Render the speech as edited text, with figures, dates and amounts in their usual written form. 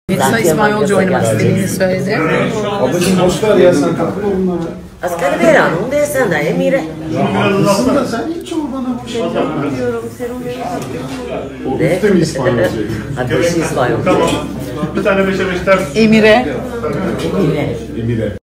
Yoksa İspanyolca oynamak istediğini söyledi. Ablacığım boş ver ya, sen takma bunlara. Ascolta Vera, non deve andare, Emire. Aslında sen hiç bana bu şey Diyorum, sen onu ne? O mi İspanyolca? Hadi İspanyolca. Tamam. Bir tane beşe beşler. Emire. Emire. Emire.